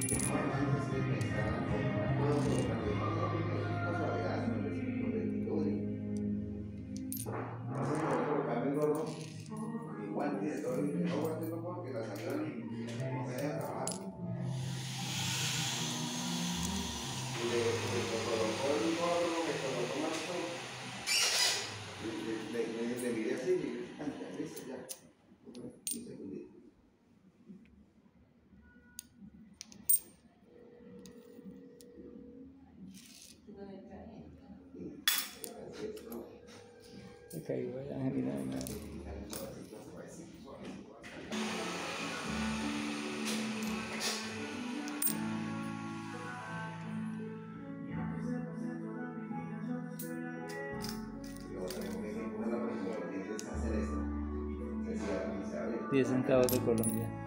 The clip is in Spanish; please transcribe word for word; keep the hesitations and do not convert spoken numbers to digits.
Igual tiene todo el que no aguante no porque la salió y no me deja trabajar. Y le colocó el gorro, le colocó más todo. Le miré así y ya, listo, ya. Un segundito. Ok, voy a mirar nada. diez centavos de Colombia.